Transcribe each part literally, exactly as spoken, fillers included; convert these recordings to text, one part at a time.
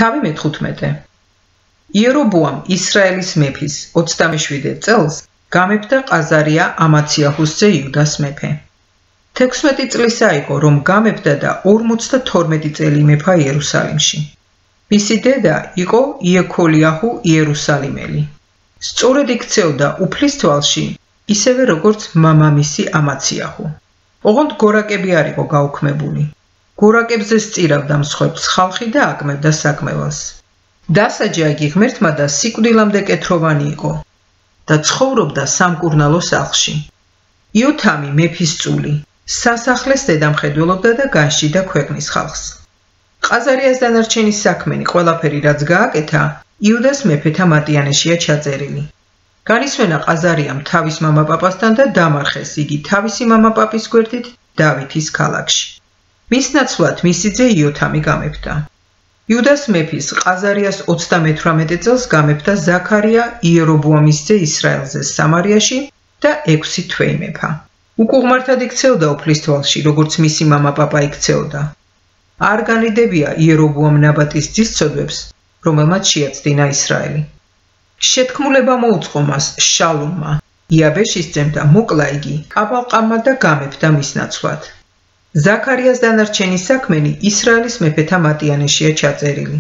თავი მეთხუთმეტე. იერობოამ ისრაელის მეფის ოცდამეშვიდე წელს გამეფდა ყაზარია ამაციაჰუსზე იუდას მეფე. თექვსმეტი წლისა იყო, რომ გამეფდა და ორმოცდათორმეტი წელი მეფა იერუსალიმში. მისი დედა იყო იექოლიაჰუ იერუსალიმელი. სწორედ იქცეოდა უფლის თვალში, ისევე როგორც მამამისი ამაციაჰუ. ოღონდ გორაკები არ იყო გაუქმებული. გორაკებზე სწირავდა მსხვერპლს ხალხი და აკმევდა საკმევას. დასაჯა იგი ღმერთმა და სიკვდილამდე კეთროვანი იყო და ცხოვრობდა სამკურნალო სახლში. იოთამი მეფის წული სასახლეს დედამხედველობდა და განშიდა ქვეყნის ხალხს. ყაზარიას დანარჩენი საქმენი ყველაფერი რაც გააკეთა, იუდას მეფეთა მატიანეშია ჩაწერილი. განისვენა ყაზარიამ თავის მამაპაპასთან და დამარხეს იგი თავისი მამაპაპის გვერდით დავითის ქალაქში. მის ნაცვლად მისი ძე იოთამი გამეფდა. იუდას მეფის ყაზარიას ოცდამეთვრამეტე წელს გამეფდა ზაქარია იერობოამის ძე ისრაელზე სამარიაში და ექვსი თვე იმეფა. უკუღმართად იქცეოდა უფლის თვალში, როგორც მისი მამაპაპა იქცეოდა. არ განიდებია იერობოამ ნაბატის ძის ცოდვებს, რომელმაც შეაცდინა ისრაელი. შეთქმულება მოუწყო მას შალუმმა, იაბეშის ძემ და მოკლა იგი კაბალყამმა და გამეფდა მის ნაცვლად. ზაქარიას დანარჩენი საქმენი ისრაელის მეფეთა მატიანეშია ჩაწერილი.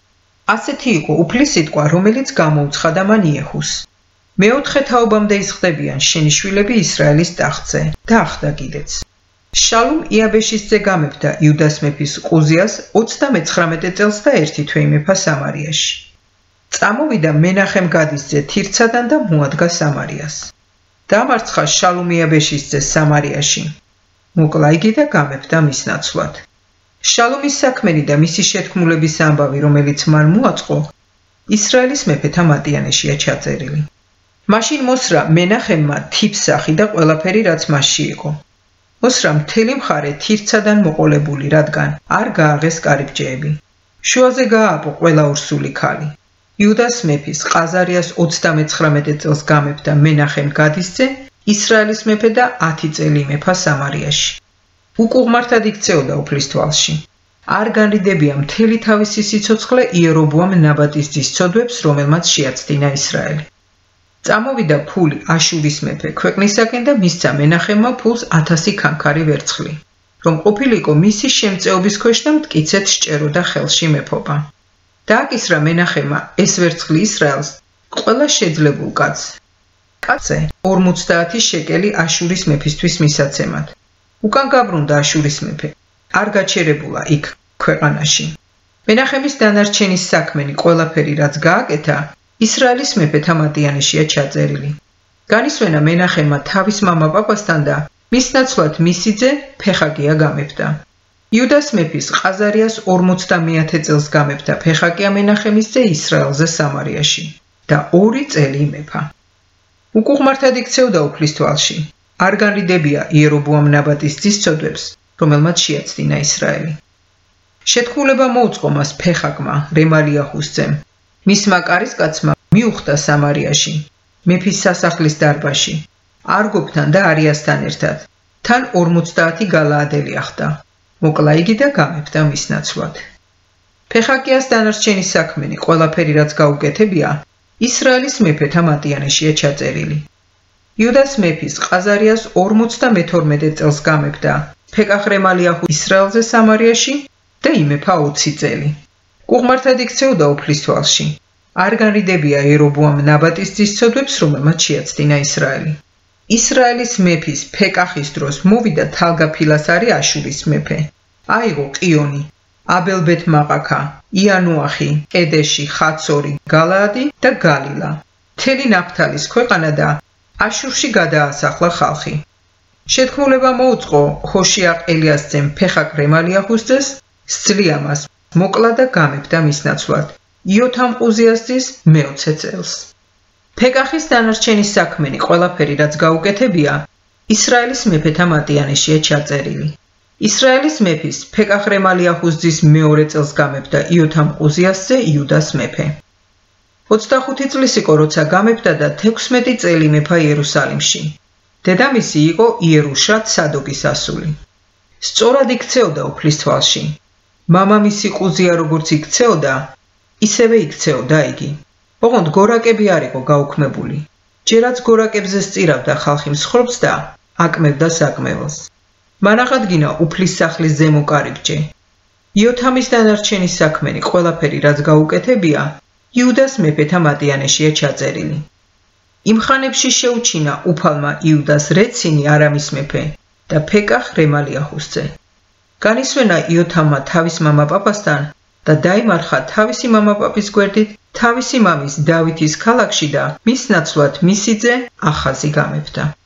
ასეთი იყო უფლის სიტყვა, რომელიც გამოუცხადა მან იეჰუს. მეოთხე თაობამდე იზრდებიან შენი შვილები ისრაელის ტახტზე და ახდა კიდეც. შალუმ იაბეშის ძე გამეფდა იუდას მეფის ყუზიას ოცდამეცხრამეტე წელს და ერთი თვე იმეფა სამარიაში. წამოვიდა მენახემ გადის ძე თირცადან და მოადგა სამარიას. დამარცხა შალუმ იაბეშის ძე სამარიაში. მოკლა იგი და გამეფდა მის ნაცვლად. შალუმის საქმენი და მისი შეთქმულების ამბავი, რომელიც მან მოაწყო, ისრაელის მეფეთა მატიანეშია ჩაწერილი. მაშინ მოსრა მენახემმა თიფსახი და ყველაფერი, რაც მასში იყო. მოსრა მთელი მხარე თირცადან მოყოლებული, რადგან არ გააღეს კარიბჭეები. შუაზე გაააპო ყველა ურსული ქალი. იუდას მეფის ყაზარიას ოცდამეცხრამეტე წელს გამეფდა მენახემ გადის ძე ისრაელის მეფე და ათი წელი იმეფა სამარიაში. უკუღმართად იქცეოდა უფლის თვალში. არ განიდებია მთელი თავისი სიცოცხლე იერობოამ ნაბატის ძის ცოდვებს, რომელმაც შეაცდინა ისრაელი. წამოვიდა ფული აშურის მეფე ქვეყნისაკენ და მისცა მენახემმა ფულს ათასი ქანქარი ვერცხლი, რომ ყოფილიყო მისი შემწეობის ქვეშ და მტკიცედ სჭეროდა ხელში მეფობა. დააკისრა მენახემმა ეს ვერცხლი ისრაელს ყველა შეძლებულ კაცს. კაცზე ორმოცდაათი შეკელი აშურის მეფისთვის მისაცემად. უკან გაბრუნდა აშურის მეფე. არ გაჩერებულა იქ ქვეყანაში. მენახემის დანარჩენი საქმენი ყველაფერი რაც გააკეთა, ისრაელის მეფეთა მატიანეშია ჩაწერილი. განისვენა მენახემმა თავის მამაპაპასთან და მის ნაცვლად მისი ძე ფეხაკია გამეფდა. იუდას მეფის ყაზარიას ორმოცდამეათე წელს გამეფდა ფეხაკია მენახემის ძე ისრაელზე სამარიაში და ორი წელი იმეფა. უკუღმართად იქცეოდა უფლის თვალში. არ განიდებია იერობოამ ნაბატის ძის ცოდვებს, რომელმაც შეაცდინა ისრაელი. შეთქმულება მოუწყო მას ფეხაკმა რემალიაჰუს ძემ. მისმა კარისკაცმა მიუხვდა სამარიაში, მეფის სასახლის დარბაზში, არგობთან და არიასთან ერთად. თან ორმოცდაათი გალაადელი ახდა. მოკლა იგი და გამეფდა მის ნაცვლად. ფეხაკიას დანარჩენი საქმენი ყველაფერი რაც გაუკეთებია, ისრაელის მეფეთა მატიანეშია ჩაწერილი. იუდას მეფის ყაზარიას ორმოცდამეთორმეტე წელს გამეფდა ფეკახ რემალიაჰუ ისრაელზე სამარიაში და იმეფა ოცი წელი. უღმართად იქცეოდა უფლის თვალში. არ განიდებია იერობოამ ნაბატის ძის ცოდვებს, რომელმაც შეაცდინა ისრაელი. ისრაელის მეფის ფეკახის დროს მოვიდა თალგაფილასარი აშურის მეფე. აიღო ყიონი, აბელბეთ-მაყაქა, იანუახი, კედეში, ხაცორი, გალაადი და გალილა. მთელი ნაფთალის ქვეყანა და აშურში გადაასახლა ხალხი. შეთქმულება მოუწყო ჰოშიაყ ელიას ძემ ფეხაკ რემალიაჰუს ძეს, სძლია მას, მოკლა და გამეფდა მის ნაცვლად. იოთამ ყუზიას ძის მეოცე წელს. ფეკახის დანარჩენი საქმენი ყველაფერი რაც გაუკეთებია, ისრაელის მეფეთა მატიანეშია ჩაწერილი. ისრაელის მეფის ფეკახ რემალიაჰუს ძის მეორე წელს გამეფდა იოთამ ყუზიას ძე იუდას მეფე. ოცდახუთი წლის იყო, როცა გამეფდა და თექვსმეტი წელი მეფა იერუსალიმში. დედამისი იყო იერუშა ცადოკის ასული. სწორად იქცეოდა უფლის თვალში. მამამისი ყუზია როგორც იქცეოდა, ისევე იქცეოდა იგი. ოღონდ გორაკები არ იყო გაუქმებული. ჯერაც გორაკებზე სწირავდა ხალხი მსხვერპლს და აკმევდა საკმეველს. მან აღადგინა უფლის სახლის ზემო კარიბჭე. იოთამის დანარჩენი საქმენი ყველაფერი რაც გაუკეთებია, იუდას მეფეთა მატიანეშია ჩაწერილი. იმ ხანებში შეუჩინა უფალმა იუდას რეცინი არამის მეფე და ფეკახ რემალიაჰუს ძე. განისვენა იოთამმა თავის მამაპაპასთან და დაიმარხა თავისი მამაპაპის გვერდით თავისი მამის დავითის ქალაქში და მის ნაცვლად მისი ძე ახაზი გამეფდა.